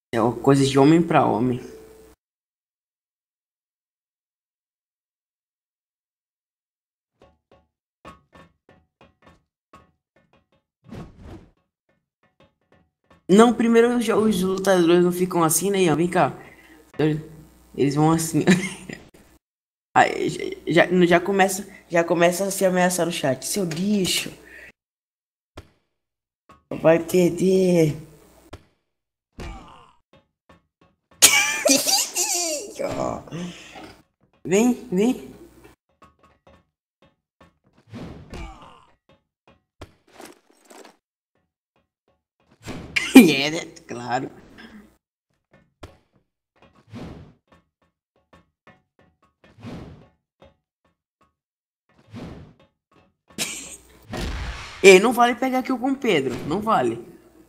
É uma coisa de homem pra homem. Não, primeiro os lutadores não ficam assim, né, Ian? Vem cá. Eles vão assim. Aí, já começa a se ameaçar no chat. Seu lixo, vai perder. Ó. Vem, vem. É, né? Claro. Ei, não vale pegar aqui com o Pedro. Não vale.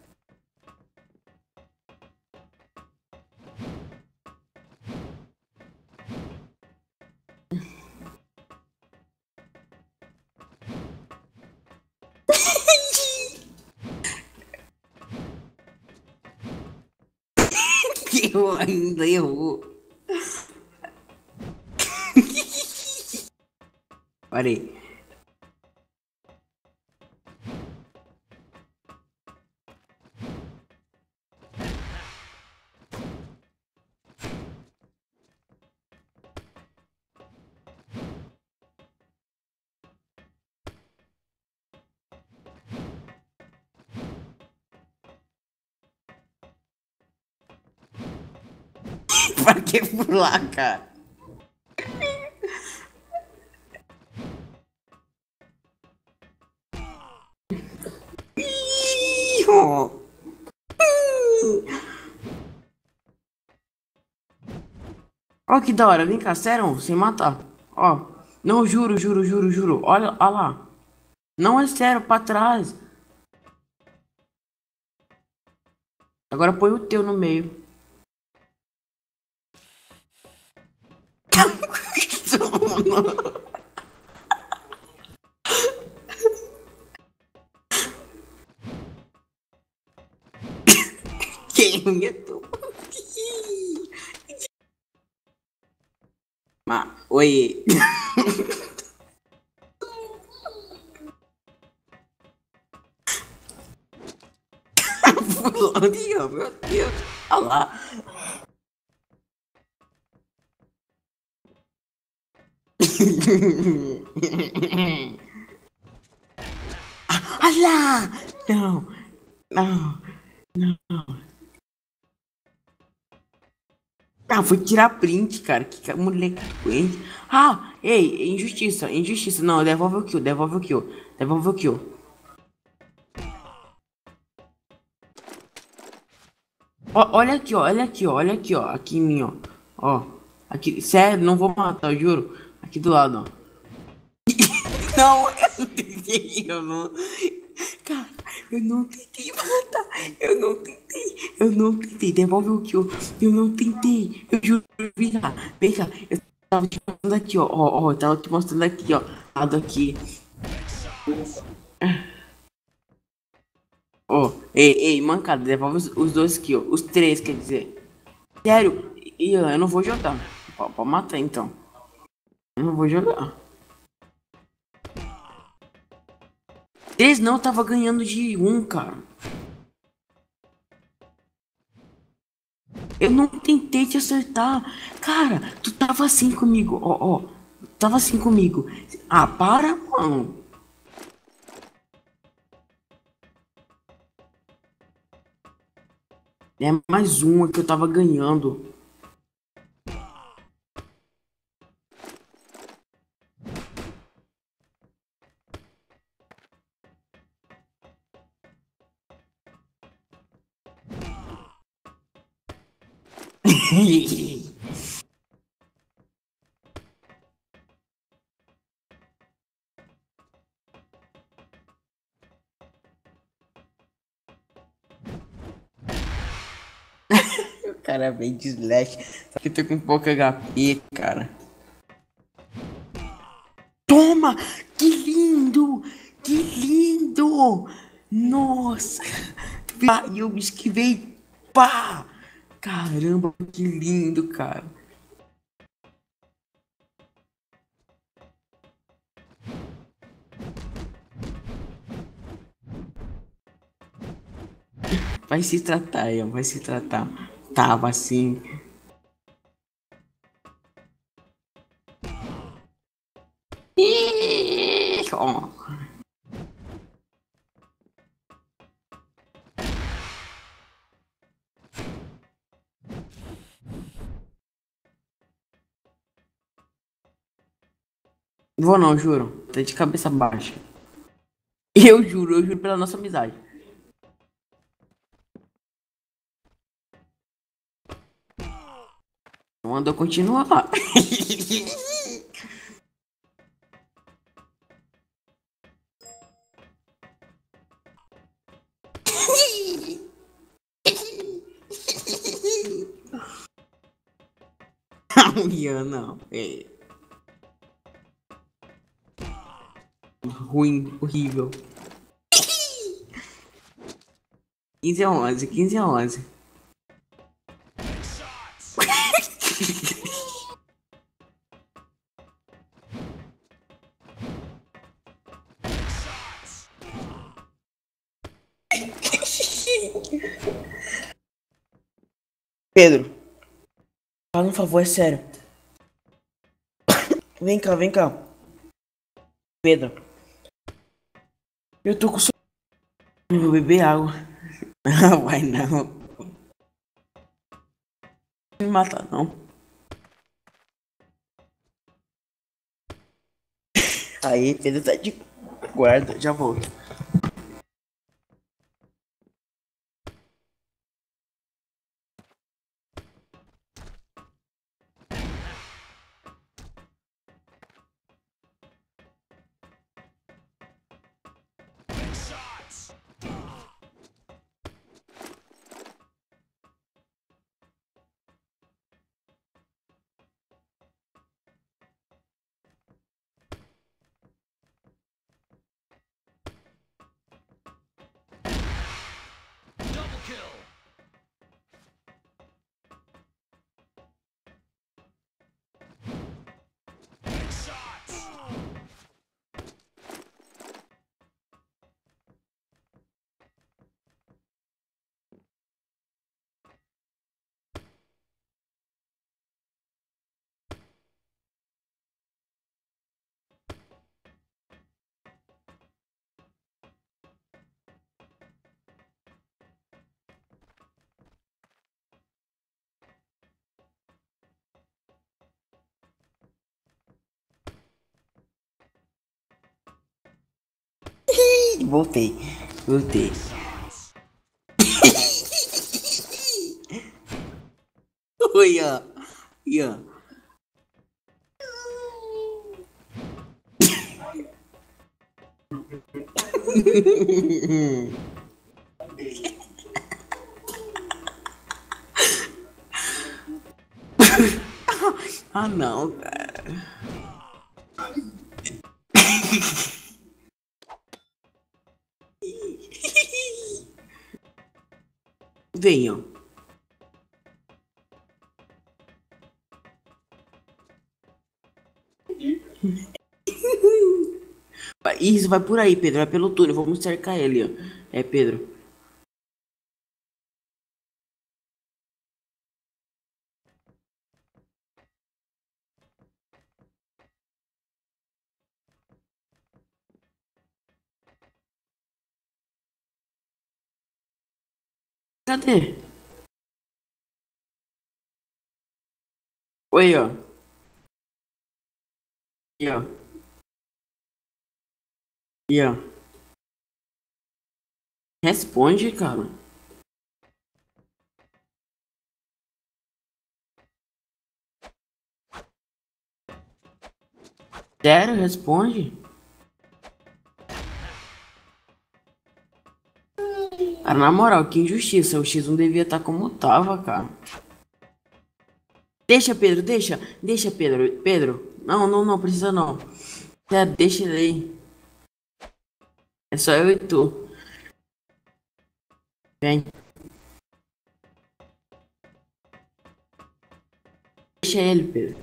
Eu ainda errou. Parei. Pra que pular, cara? Ih, ó. Ó que da hora. Vem cá, sério, sem matar. Ó. Não, juro, juro, juro, juro. Olha, olha lá. Não é sério, pra trás. Agora põe o teu no meio. Quem é tu? Oi. Fulano, meu Deus. Olha lá. Olha lá. Não, não, não. Ah, fui tirar print, cara. Que moleque doente. Ah, ei, injustiça, injustiça. Não, devolve o kill, devolve o kill. Devolve o kill. Olha aqui, ó, olha aqui, ó, olha aqui, ó. Aqui em mim, ó. Ó. Aqui, sério, não vou matar, eu juro. Aqui do lado, ó. Não, eu não tentei, eu não. Cara, eu não tentei matar. Eu não tentei. Eu não tentei. Devolve o kill. Eu não tentei. Eu juro. Vem cá. Vem cá. Eu tava te mostrando aqui, ó. Ó, ó. Eu tava te mostrando aqui, ó. Lado aqui. Ó. Ei, ei, mancada. Devolve os dois kills. Os três, quer dizer. Sério. Ian, eu não vou jogar. Pode matar então. Eu não vou jogar. Três não, eu tava ganhando de um, cara. Eu não tentei te acertar. Cara, tu tava assim comigo. Ó, ó. Tava assim comigo. Ah, para, mano. É mais uma que eu tava ganhando. O cara vem de slash. Só que eu tô com pouco HP, cara. Toma! Que lindo! Que lindo! Nossa! E eu me esquivei. Pá! Caramba, que lindo, cara. Vai se tratar, Ian, vai se tratar. Tava assim. Ih, ó. Vou não, juro. Tá de cabeça baixa. Eu juro pela nossa amizade. Manda continuar lá. Não, Ian, não. É ruim, horrível. 15 a 11, 15 a 11. Pedro, fala um favor, é sério. Vem cá, vem cá. Pedro, eu tô com sono. Eu vou beber água. Não, vai não. Não me matar, não. Aí, Pedro tá de guarda, já volto. Voltei, voltei. Oi, Ian. Ian. Ah, não, cara. Venham. Isso, vai por aí, Pedro. Vai pelo túnel. Vamos cercar ele, ó. É, Pedro. Cadê? Oi, ó. E ó. E ó. Responde, cara. Sério, responde. Cara, na moral, que injustiça. O X1 devia estar como tava, cara. Deixa, Pedro, deixa. Deixa, Pedro. Pedro. Não, não, não, precisa não. Sério, deixa ele aí. É só eu e tu. Vem. Deixa ele, Pedro.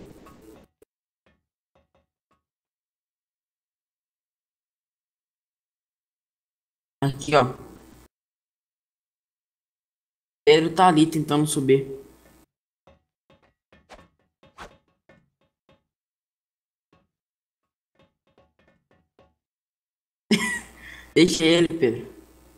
Aqui, ó. Pedro tá ali tentando subir. Deixa ele, Pedro.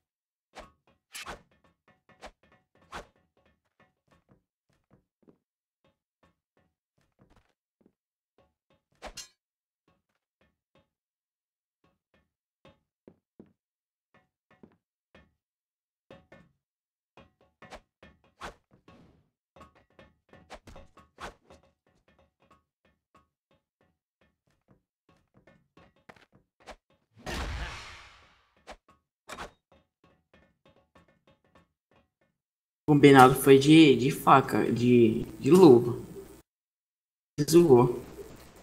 O combinado foi de faca, de luva. Zoou.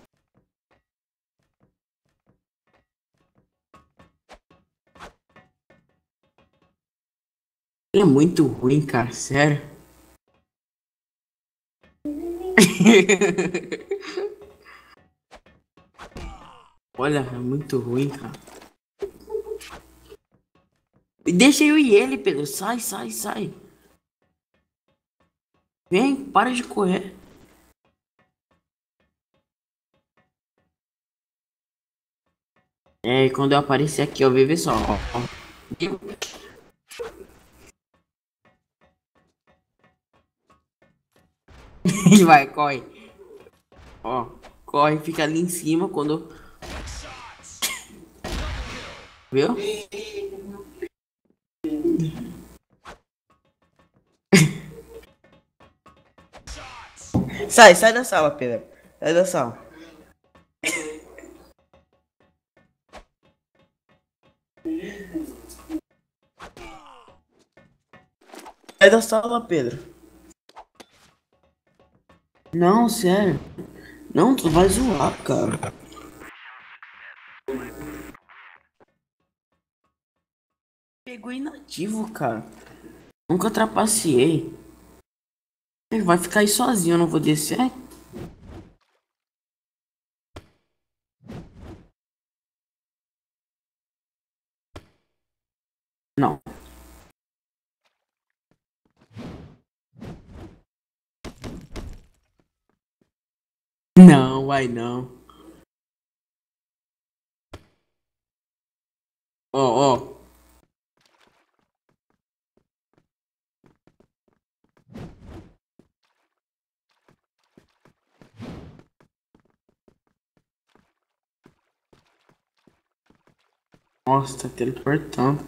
Ele é muito ruim, cara, sério. Olha, é muito ruim, cara. Deixa eu e ele, Pedro. Sai, sai, sai. Vem, para de correr. É, quando eu aparecer aqui, ó, vê só, ó. E vai, corre. Ó, corre, fica ali em cima quando. Viu? Sai, sai da sala, Pedro. Sai da sala. Sai da sala, Pedro. Não, sério. Não, tu vai zoar, cara. Pegou inativo, cara. Nunca trapaceei. Ele vai ficar aí sozinho, eu não vou descer. Não. Não, vai não. Ó, ó. Nossa, tá teleportando.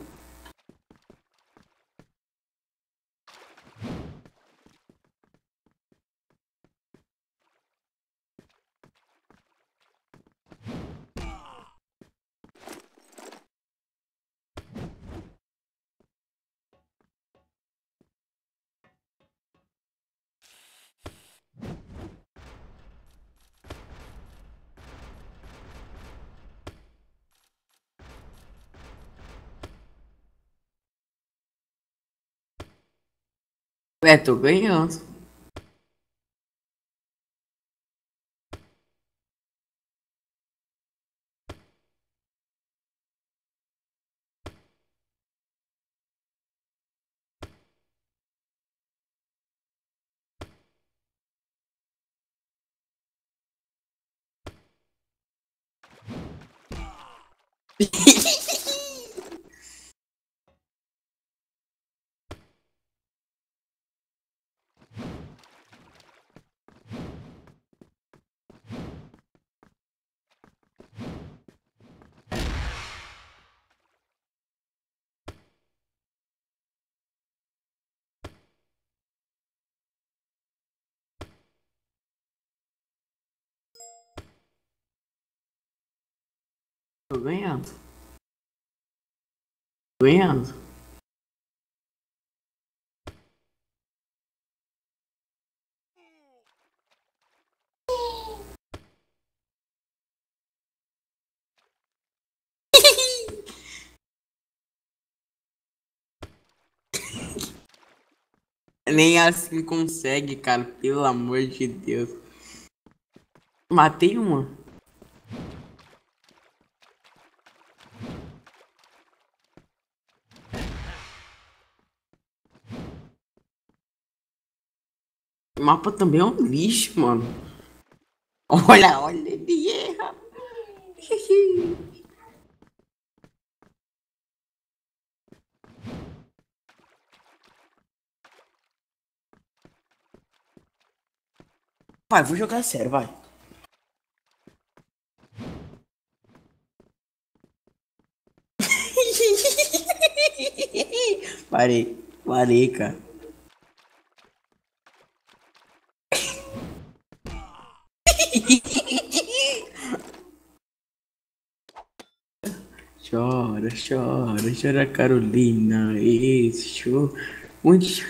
É, tô ganhando. Tô ganhando. Tô ganhando. Nem assim consegue, cara. Pelo amor de Deus. Matei uma. O mapa também é um lixo, mano. Olha, olha, ele erra. Vai, vou jogar sério, vai. Parei, parei, cara. Chora, chora, chora, Carolina. Esse show. Muito.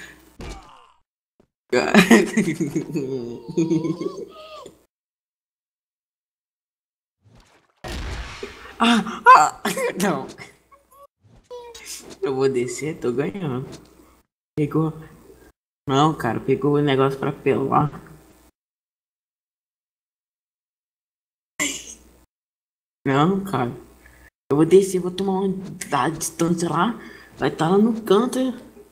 Não. Eu vou descer, tô ganhando. Pegou. Não, cara, pegou o negócio pra pelar. Não, cara. Eu vou descer, vou tomar uma da distância lá. Vai estar lá no canto.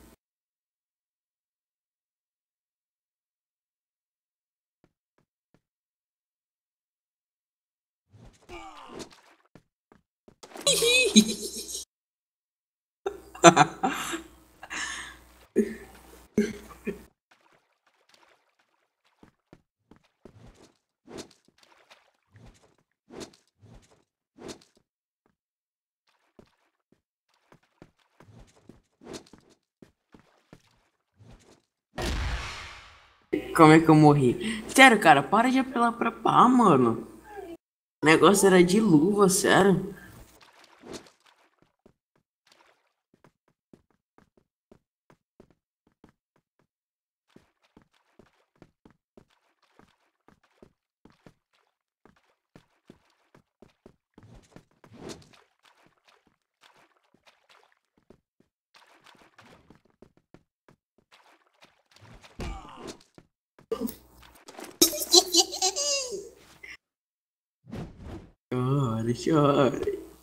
Como é que eu morri? Sério, cara, para de apelar pra pá, mano. O negócio era de luva, sério. Chora, chora.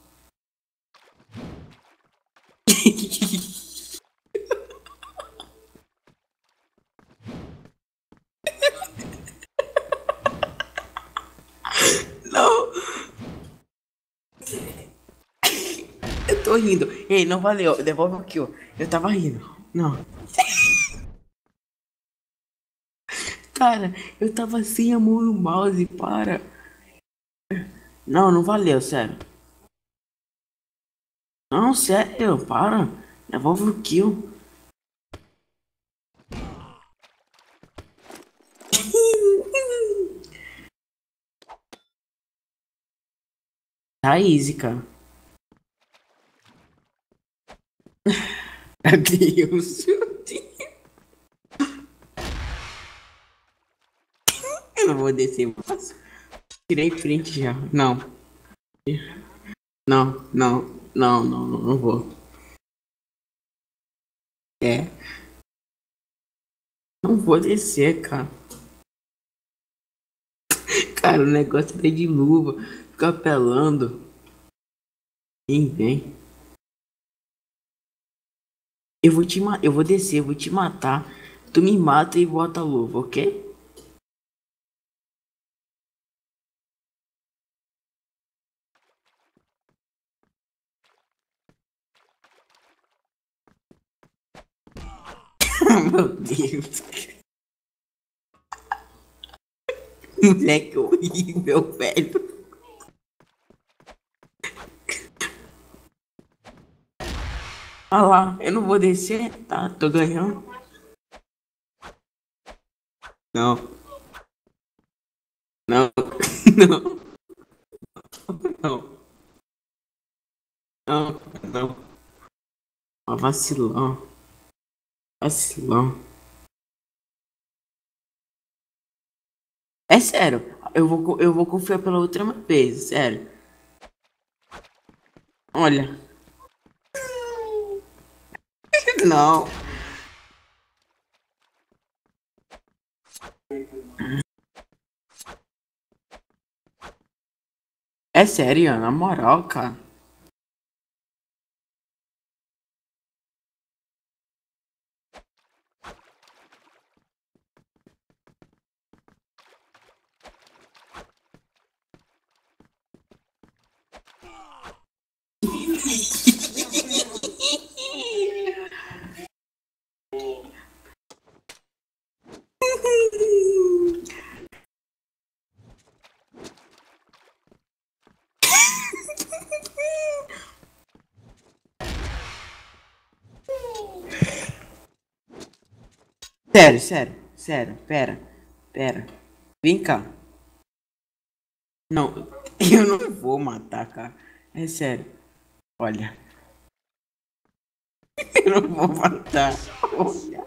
Não, eu tô rindo. Ei, não valeu. Devolve aqui, ó. Eu tava rindo. Não. Cara, eu tava sem a mão no mouse, para. Não, não valeu, sério. Não, sério, para. Devolve o kill. Tá easy, cara. Adeus. Eu não vou descer mais. Tirei print já. Não. Não, não, não, não, não, não vou. É, não vou descer, cara. Cara, o negócio é de luva. Ficar apelando. Quem vem? Eu vou descer, eu vou te matar. Tu me mata e bota a luva, ok? Meu Deus. Moleque horrível, velho. Ah lá, eu não vou descer, tá? Tô ganhando. Não, não, não, não, não, não. Uma vacilão, vacilão. É sério, eu vou confiar pela última vez, sério. Olha, não. É sério, na moral, cara. Sério, sério, sério, pera, pera. Vem cá. Não, eu não vou matar, cara. É sério. Olha, eu não vou matar. Olha,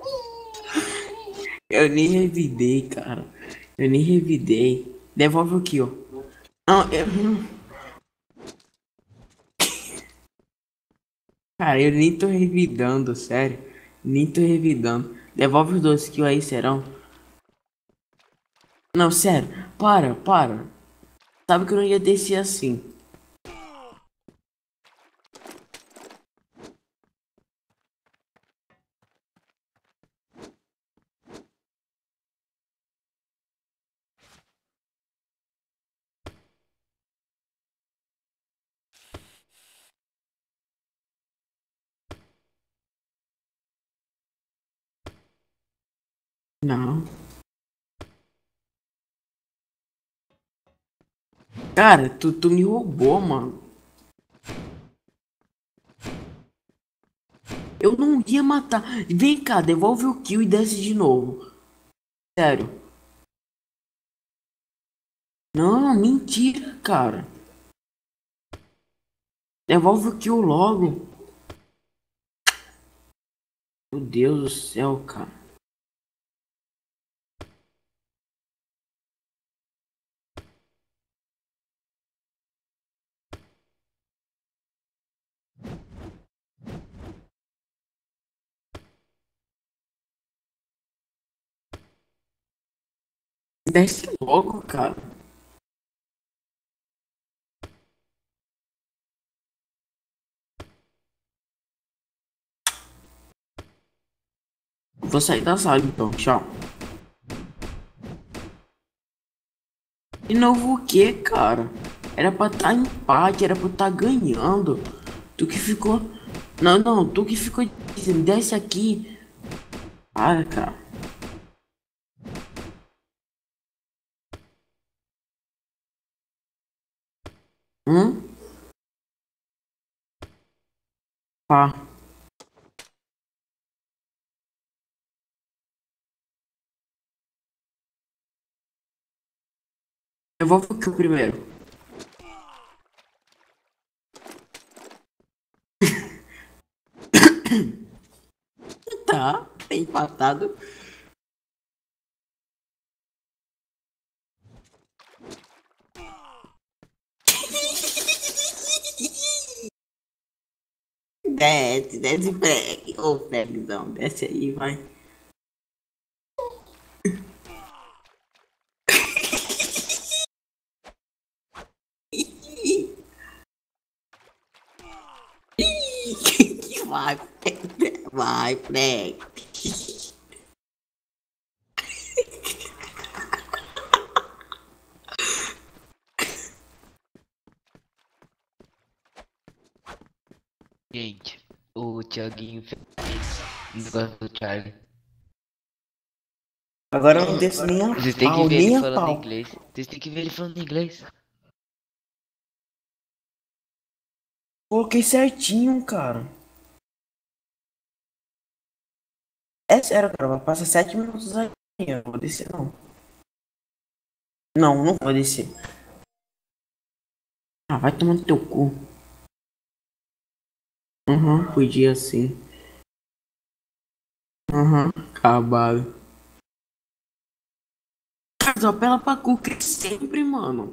eu nem revidei, cara. Eu nem revidei. Devolve o kill. Não, cara, eu nem tô revidando, sério. Nem tô revidando. Devolve os dois kills aí, serão? Não, sério. Para. Sabe que eu não ia descer assim. Não. Cara, tu me roubou, mano. Eu não ia matar. Vem cá, devolve o kill e desce de novo. Sério. Não, mentira, cara. Devolve o kill logo. Meu Deus do céu, cara. Desce logo, cara. Vou sair da sala então. Tchau. De novo o que, cara? Era pra estar empate, era pra estar ganhando. Tu que ficou. Não, tu que ficou dizendo, desce aqui. Para, cara. Hum? Pá. Devolve o kill primeiro. Tá, empatado. Desce, Fred. Ô, Fredzão, desce aí, vai. Vai, vai, Fred. Gente, o Thiaguinho fez um negócio do Charlie. Agora eu não desço nem a Vocês têm que pau, ver ele nem a falando pau. inglês. Vocês têm que ver ele falando inglês. Coloquei certinho, cara. É sério, cara. Vai passar 7 minutos aí. Eu não vou descer, não. Não, não vou descer. Ah, vai tomar no teu cu. Podia sim. Acabado. Mas apela pra cu que sempre, mano.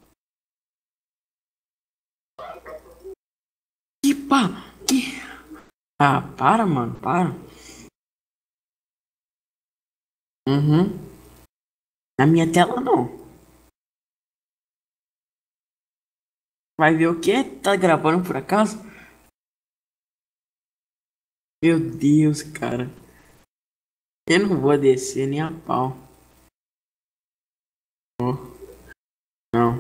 Que pá. Que... Ah, para, mano, para. Uhum. Na minha tela, não. Vai ver o quê? Tá gravando por acaso? Meu Deus, cara. Eu não vou descer nem a pau. Não.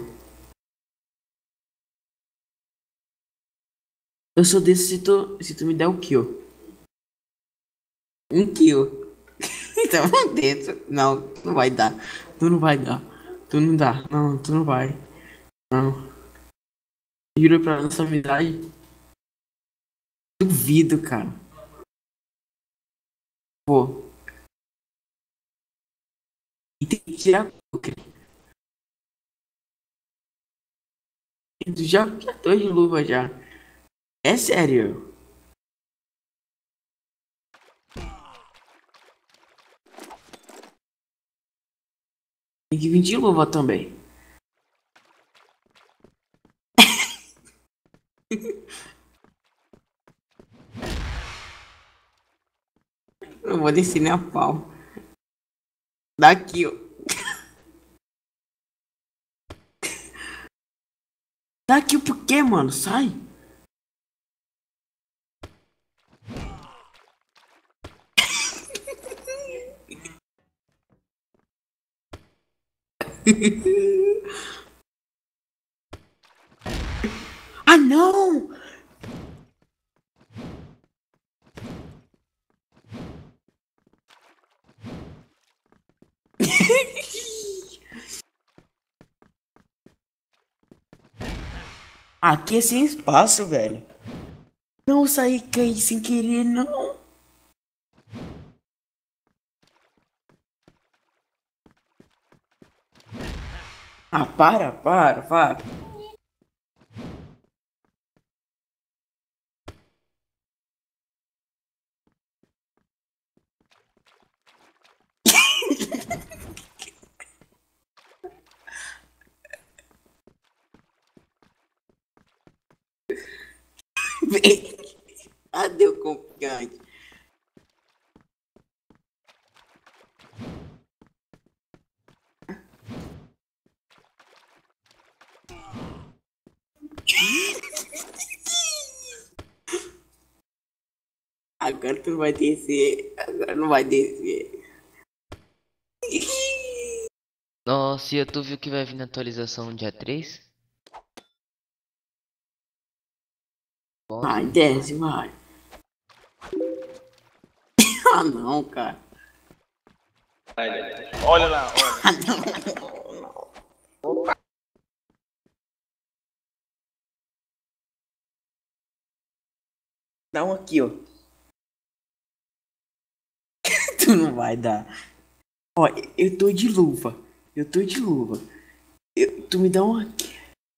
Eu sou desse se tu me der o kill. 1 kill. Então dentro. Não, não vai dar. Tu não vai dar. Tu não dá. Não, tu não vai. Não. Juro pra nossa amizade. Duvido, cara. Pô. E tem que tirar o já tô de luva já. É sério. Tem que vir de luva também. Eu vou descer nem a pau. Daqui, ó. Daqui por quê, mano? Sai. Ah, não! Aqui é sem espaço, velho. Não saí caí sem querer, não. Ah, para. Vem. Cadê o confiante? Agora tu não vai descer. Agora não vai descer. Nossa, e tu viu que vai vir na atualização dia 3? Vai, desce, vai. Ah, não, cara. Olha lá, olha. Ah, não. Dá um aqui, ó. Tu não vai dar. Ó, eu tô de luva. Eu tô de luva. Tu me dá um aqui.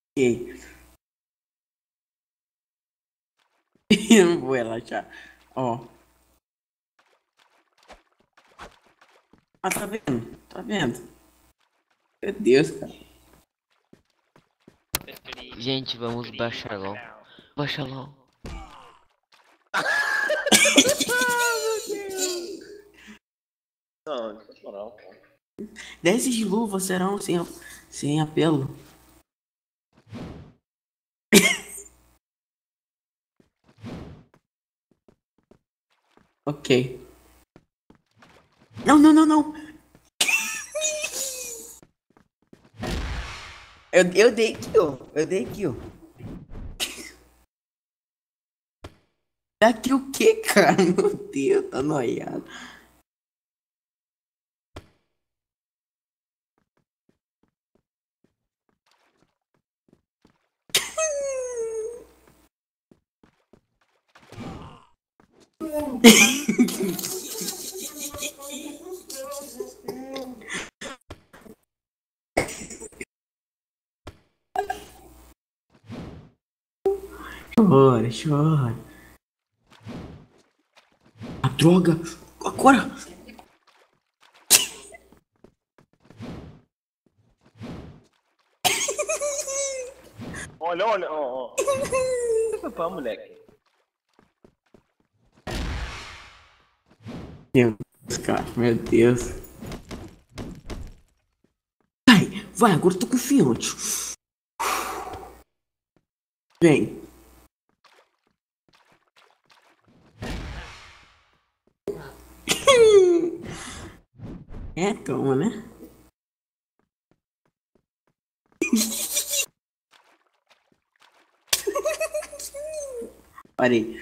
Eu não vou relaxar. Ó. Ah, tá vendo? Tá vendo? Meu Deus, cara. Gente, vamos baixar LOL. Baixa LOL. Não, não. Desses de luva serão sem apelo. Ok. Não. Eu dei kill. Eu dei kill. Daqui o que, cara? Meu Deus, tá noiado. Chora. A droga. Agora. Olha, ó. Papá, moleque. Meu Deus, cara. Meu Deus. Vai, agora eu tô confiante. Vem. É, toma, né? Parei.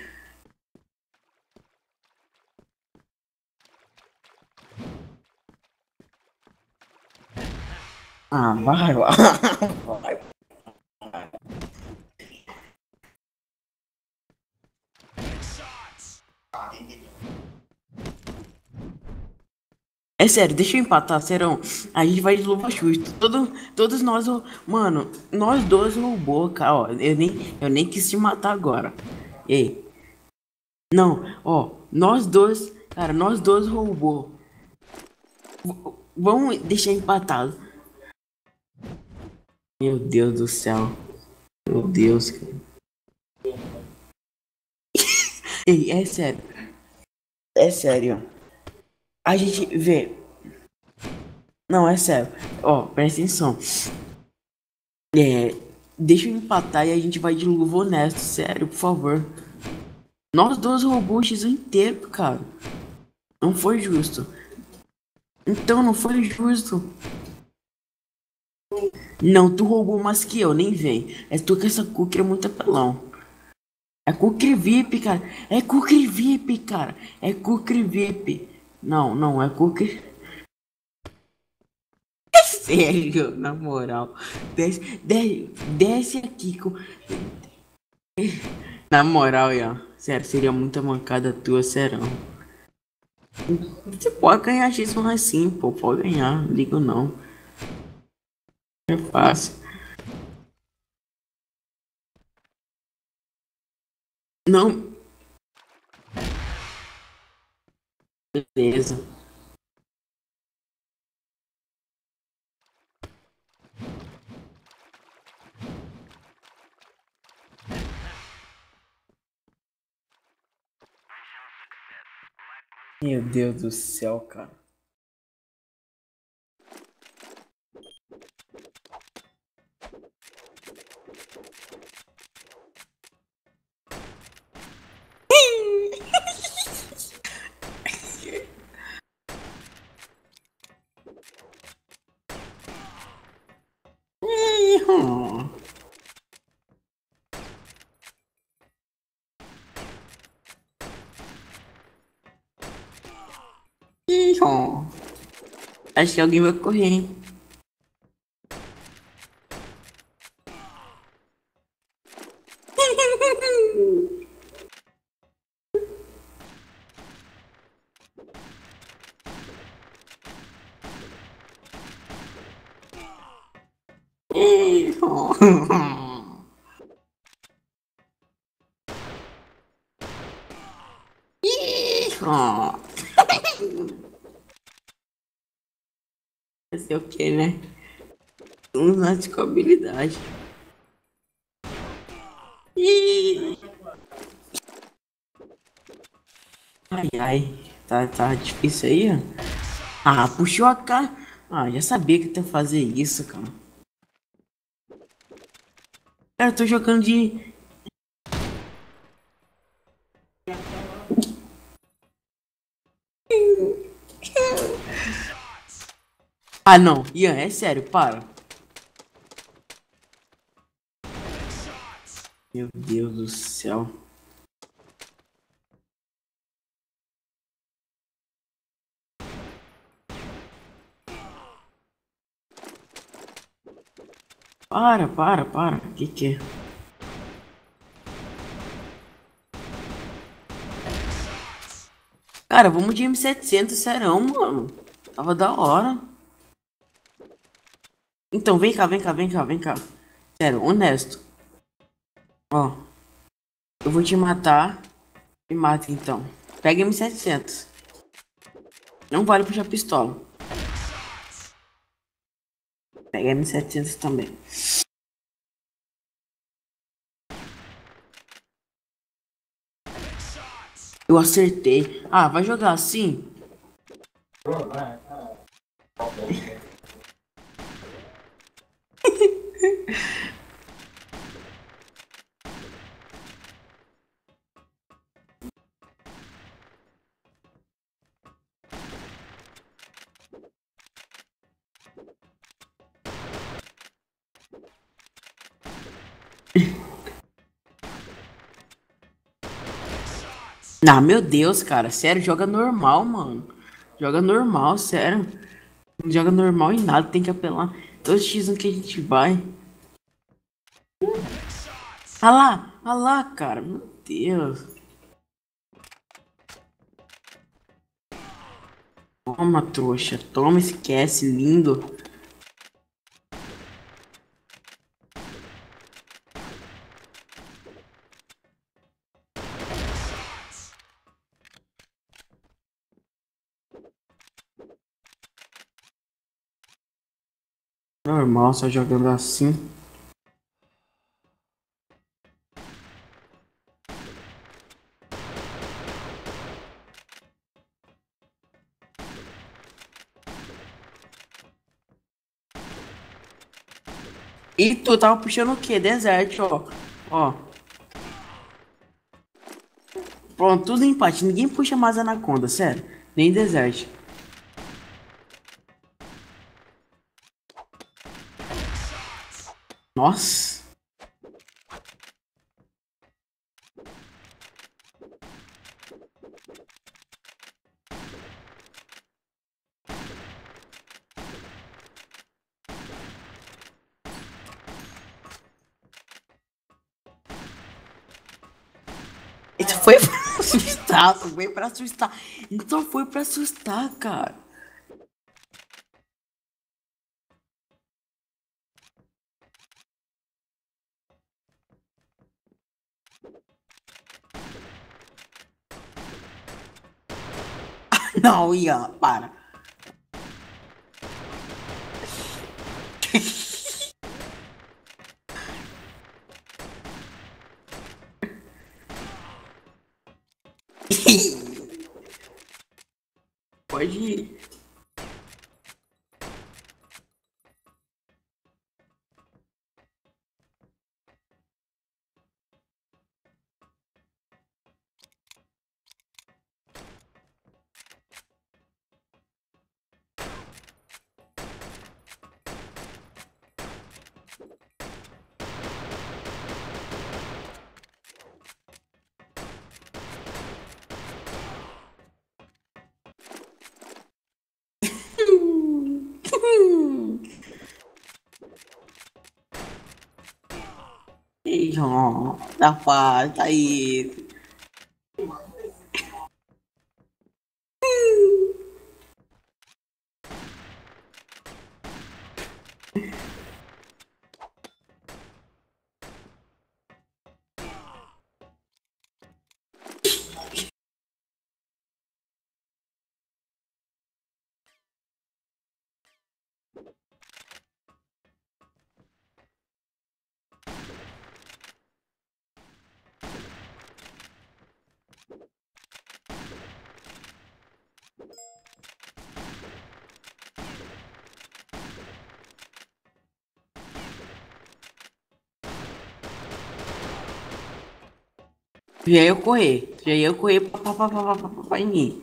Ah, vai, vai. Vai. É sério, deixa eu empatar, serão. A gente vai de luva justo. Todos nós, mano, nós dois roubou, cara. Ó, eu nem quis te matar agora. Ei, não, ó, nós dois, cara, nós dois roubou. Vamos deixar empatado. Meu Deus do céu. Meu Deus, cara. Ei, é sério. É sério. A gente vê. Não, é sério. Ó, presta atenção. É, deixa eu empatar e a gente vai de luva honesto, sério, por favor. Nós dois roubou o X inteiro, cara. Não foi justo. Então, não foi justo. Não, tu roubou mais que eu, nem vem. É tu com essa cookie é muito apelão. É cookie VIP, cara. É cookie VIP, cara. É cookie VIP. Não, não, é cookie. É sério, na moral. Desce aqui com. Na moral, Ian. Sério, seria muita mancada tua, serão. Você pode ganhar X mais sim, pô. Pode ganhar, não ligo não. É fácil. Não, beleza. Meu Deus do céu, cara. Ih, ó. Acho que alguém vai correr, hein? Ih, ó. Ih, ó. Fazer o que, né? Um lance com habilidade. Ih. Ai, ai. Tá difícil aí, ó. Ah, puxou a cara. Ah, já sabia que tu ia fazer isso, cara. Cara, eu tô jogando de. Ah, não. Ian, é sério, para. Meu Deus do céu. Para. Que é? Cara, vamos de M700, serão, mano. Tava da hora. Então, vem cá. Sério, honesto. Ó, eu vou te matar. Me mata então. Pega M700. Não vale puxar pistola. Pega M700 também. Eu acertei. Ah, vai jogar assim? Ah, meu Deus, cara. Sério, joga normal, mano. Joga normal, sério. Não joga normal em nada, tem que apelar. Todos os X que a gente vai. Ah lá, cara. Meu Deus. Toma, trouxa. Toma, esquece, lindo. Normal, só jogando assim. E tu tava puxando o quê? Desert, ó. Ó. Pronto, tudo empate. Ninguém puxa mais Anaconda, sério. Nem Desert. Nossa. Isso foi pra assustar, foi pra assustar. Então foi pra assustar, cara. Não, Ian, para. Pode ir. Ih, ó, da paz, tá aí. Já ia eu correr pra em mim.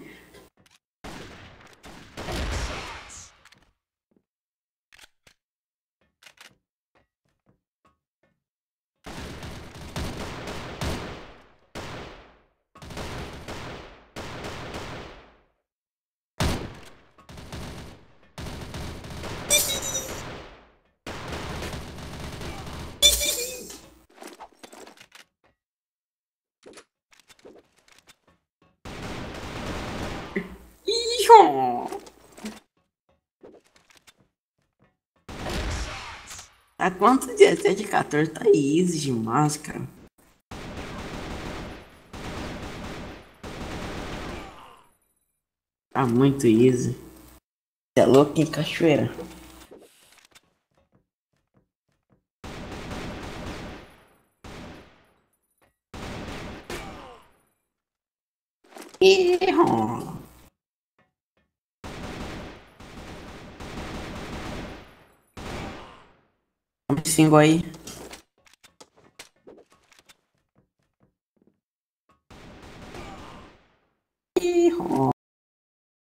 Ih, ó. Tá quanto? 17, 14, tá easy demais, cara. Tá muito easy. Você é louco em cachoeira. Ih, ó. Vamos single aí.